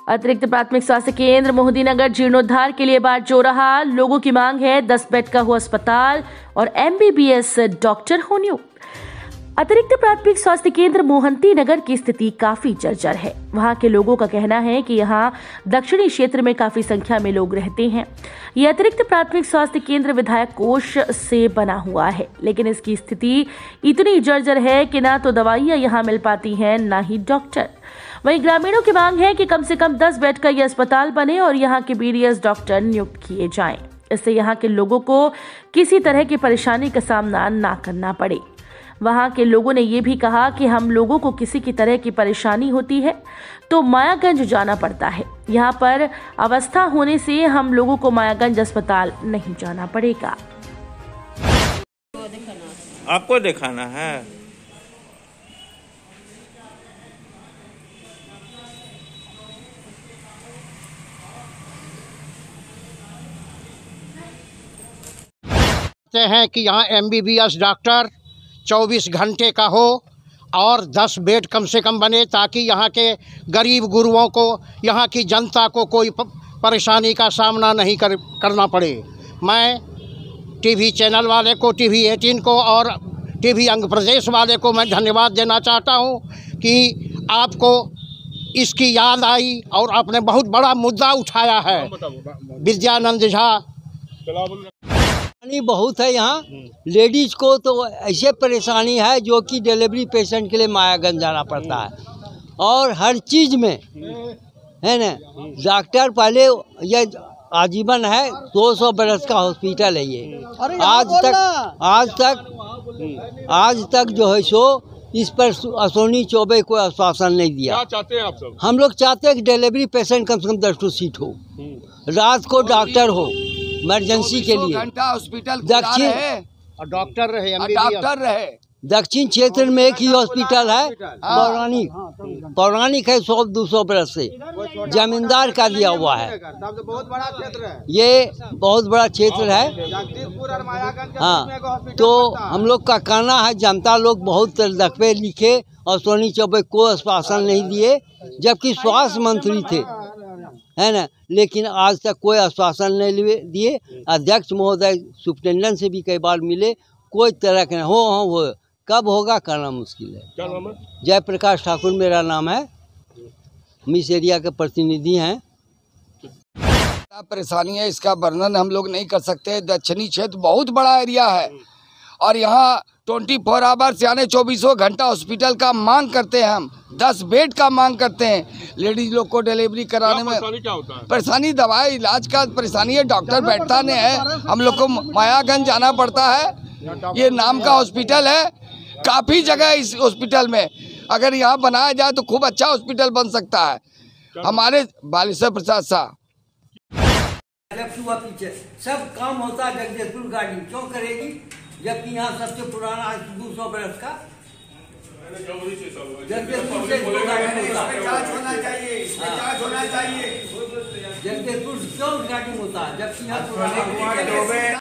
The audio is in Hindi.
अतिरिक्त प्राथमिक स्वास्थ्य केंद्र मोहदीनगर जीर्णोद्धार के लिए बाट जो रहा। लोगों की मांग है 10 बेड का हो अस्पताल और MBBS डॉक्टर हो नियुक्त। अतिरिक्त प्राथमिक स्वास्थ्य केंद्र मोहंती नगर की स्थिति काफी जर्जर है। वहां के लोगों का कहना है कि यहां दक्षिणी क्षेत्र में काफी संख्या में लोग रहते हैं। यह अतिरिक्त प्राथमिक स्वास्थ्य केंद्र विधायक कोष से बना हुआ है, लेकिन इसकी स्थिति इतनी जर्जर है कि ना तो दवाइयां यहां मिल पाती हैं, ना ही डॉक्टर। वहीं ग्रामीणों की मांग है कि कम से कम 10 बेड का यह अस्पताल बने और यहाँ के BDS डॉक्टर नियुक्त किए जाएं। इससे यहाँ के लोगों को किसी तरह की परेशानी का सामना ना करना पड़े। वहां के लोगों ने ये भी कहा कि हम लोगों को किसी की तरह की परेशानी होती है तो मायागंज जाना पड़ता है। यहाँ पर अवस्था होने से हम लोगों को मायागंज अस्पताल नहीं जाना पड़ेगा। आपको दिखाना है। हैं कि यहाँ MBBS डॉक्टर 24 घंटे का हो और 10 बेड कम से कम बने, ताकि यहाँ के गरीब गुरुओं को, यहाँ की जनता को कोई परेशानी का सामना नहीं करना पड़े। मैं TV चैनल वाले को, TV 18 को और TV अंग प्रदेश वाले को मैं धन्यवाद देना चाहता हूँ कि आपको इसकी याद आई और आपने बहुत बड़ा मुद्दा उठाया है। विद्यानंद झा बहुत है यहाँ लेडीज को तो ऐसे परेशानी है जो कि डिलीवरी पेशेंट के लिए मायागंज जाना पड़ता है और हर चीज़ में है ना। डॉक्टर पहले ये आजीवन है, 200 बरस का हॉस्पिटल है ये। आज तक जो है सो इस पर अश्विनी चौबे को आश्वासन नहीं दिया। क्या चाहते हैं आप सब? हम लोग चाहते हैं कि डिलीवरी पेशेंट कम से कम 10 सीट हो, रात को डॉक्टर हो इमरजेंसी के लिए, घंटा हॉस्पिटल डॉक्टर रहे। दक्षिण क्षेत्र में एक ही हॉस्पिटल है, पौराणिक है, 100-200 बरस से जमींदार का दिया हुआ है। बहुत बड़ा क्षेत्र है ये, बहुत बड़ा क्षेत्र है। हाँ, तो हम लोग का कहना है, जनता लोग बहुत दफे लिखे और सोनी चौबे को आश्वासन नहीं दिए, जबकि स्वास्थ्य मंत्री थे, है ना, लेकिन आज तक कोई आश्वासन नहीं दिए। अध्यक्ष महोदय सुप्रिटेंडेंट से भी कई बार मिले, कोई तरह के हो कब होगा कहना मुश्किल है। क्या नाम है? जयप्रकाश ठाकुर मेरा नाम है, हम इस एरिया के प्रतिनिधि हैं। परेशानी है, इसका वर्णन हम लोग नहीं कर सकते। दक्षिणी क्षेत्र बहुत बड़ा एरिया है और यहाँ 24 आवर्स यानी 24 घंटा हॉस्पिटल का मांग करते हैं। हम 10 बेड का मांग करते हैं। लेडीज लोग को डिलीवरी कराने में क्या होता है? परेशानी दवाई इलाज का परेशानी है, डॉक्टर बैठता नहीं है, हम लोग को मायागंज जाना पड़ता है। ये नाम का हॉस्पिटल है, काफ़ी जगह है इस हॉस्पिटल में। अगर यहाँ बनाया जाए तो खूब अच्छा हॉस्पिटल बन सकता है। हमारे बालेश्वर प्रसाद शाह पीछे सब काम होता है, जगदीशपुर गाड़ी क्यों करेगी, जबकि यहाँ सबसे पुराना 200 बरस का जगदीशपुर से जगदीशपुर क्यों गाड़ी होता है, जबकि यहाँ पुराना